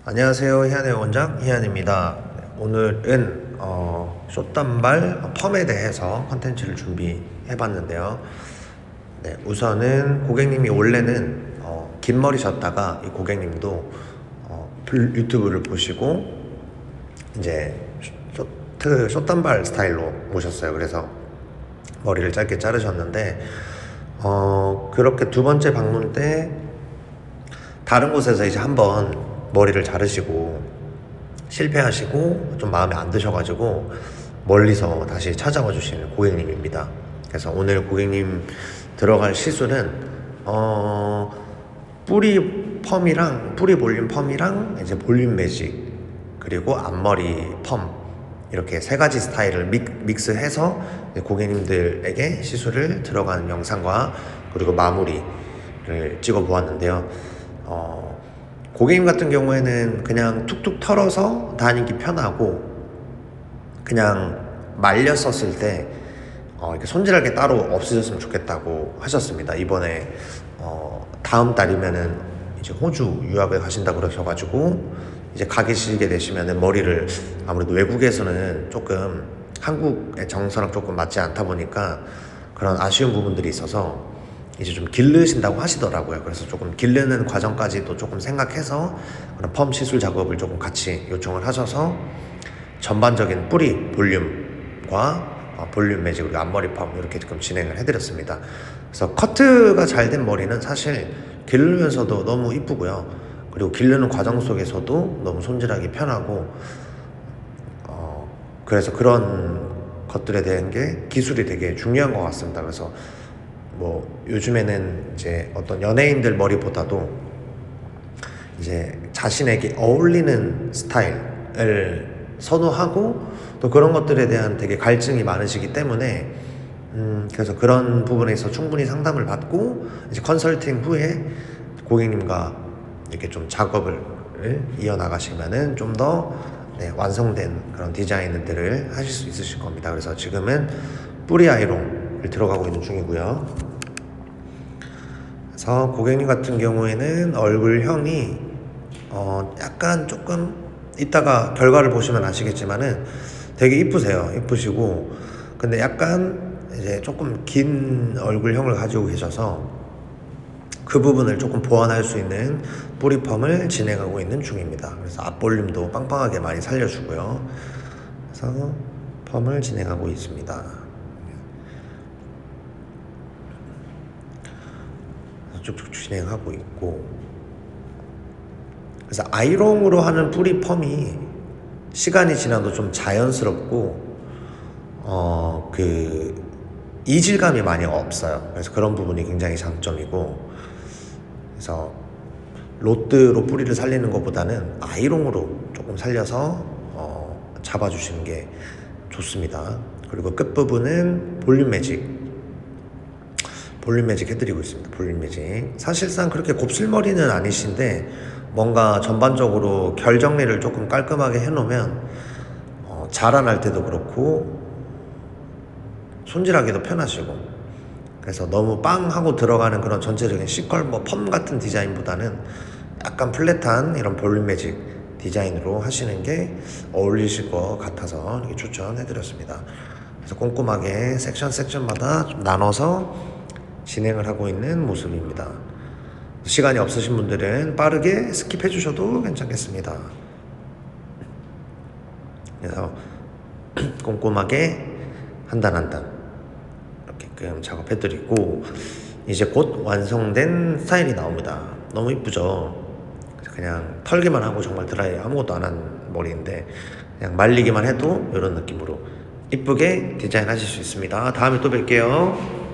안녕하세요. 희한의 원장 희한입니다. 오늘은 숏단발 펌에 대해서 컨텐츠를 준비해봤는데요. 네, 우선은 고객님이 원래는 긴 머리셨다가 이 고객님도 유튜브를 보시고 이제 숏단발 스타일로 오셨어요. 그래서 머리를 짧게 자르셨는데 그렇게 두 번째 방문 때 다른 곳에서 이제 한번 머리를 자르시고 실패하시고 좀 마음에 안 드셔가지고 멀리서 다시 찾아와 주시는 고객님입니다. 그래서 오늘 고객님 들어갈 시술은 뿌리 펌이랑 뿌리 볼륨 펌이랑 이제 볼륨 매직 그리고 앞머리 펌 이렇게 세 가지 스타일을 믹스해서 고객님들에게 시술을 들어가는 영상과 그리고 마무리를 찍어 보았는데요. 고객님 같은 경우에는 그냥 툭툭 털어서 다니기 편하고 그냥 말렸었을 때 이렇게 손질할 게 따로 없으셨으면 좋겠다고 하셨습니다. 이번에 다음 달이면은 이제 호주 유학을 가신다고 그러셔가지고 이제 가 계시게 되시면은 머리를 아무래도 외국에서는 조금 한국의 정서랑 조금 맞지 않다 보니까 그런 아쉬운 부분들이 있어서 이제 좀 기르신다고 하시더라고요. 그래서 조금 기르는 과정까지도 조금 생각해서 그런 펌 시술 작업을 조금 같이 요청을 하셔서 전반적인 뿌리 볼륨과 볼륨 매직 그리고 앞머리 펌 이렇게 지금 진행을 해드렸습니다. 그래서 커트가 잘 된 머리는 사실 기르면서도 너무 이쁘고요. 그리고 기르는 과정 속에서도 너무 손질하기 편하고 그래서 그런 것들에 대한 게 기술이 되게 중요한 것 같습니다. 그래서 뭐 요즘에는 이제 어떤 연예인들 머리보다도 이제 자신에게 어울리는 스타일을 선호하고 또 그런 것들에 대한 되게 갈증이 많으시기 때문에 그래서 그런 부분에서 충분히 상담을 받고 이제 컨설팅 후에 고객님과 이렇게 좀 작업을 이어나가시면은 좀 더 완성된 그런 디자인들을 하실 수 있으실 겁니다. 그래서 지금은 뿌리 아이롱을 들어가고 있는 중이고요. 그래서 고객님 같은 경우에는 얼굴형이 약간 조금 이따가 결과를 보시면 아시겠지만은 되게 이쁘세요. 이쁘시고 근데 약간 이제 조금 긴 얼굴형을 가지고 계셔서 그 부분을 조금 보완할 수 있는 뿌리펌을 진행하고 있는 중입니다. 그래서 앞볼륨도 빵빵하게 많이 살려주고요. 그래서 펌을 진행하고 있습니다. 쭉쭉 진행하고 있고 그래서 아이롱으로 하는 뿌리 펌이 시간이 지나도 좀 자연스럽고 그 이질감이 많이 없어요. 그래서 그런 부분이 굉장히 장점이고 그래서 로드로 뿌리를 살리는 것보다는 아이롱으로 조금 살려서 잡아주시는 게 좋습니다. 그리고 끝부분은 볼륨 매직 해드리고 있습니다. 볼륨 매직 사실상 그렇게 곱슬머리는 아니신데 뭔가 전반적으로 결 정리를 조금 깔끔하게 해놓으면 자라날 때도 그렇고 손질하기도 편하시고 그래서 너무 빵 하고 들어가는 그런 전체적인 C컬 펌 같은 디자인보다는 약간 플랫한 이런 볼륨 매직 디자인으로 하시는 게 어울리실 것 같아서 이렇게 추천해드렸습니다. 그래서 꼼꼼하게 섹션마다 좀 나눠서 진행을 하고 있는 모습입니다. 시간이 없으신 분들은 빠르게 스킵해 주셔도 괜찮겠습니다. 그래서 꼼꼼하게 한 단 한 단 이렇게끔 작업해 드리고 이제 곧 완성된 스타일이 나옵니다. 너무 이쁘죠? 그냥 털기만 하고 정말 드라이 아무것도 안 한 머리인데 그냥 말리기만 해도 이런 느낌으로 이쁘게 디자인 하실 수 있습니다. 다음에 또 뵐게요.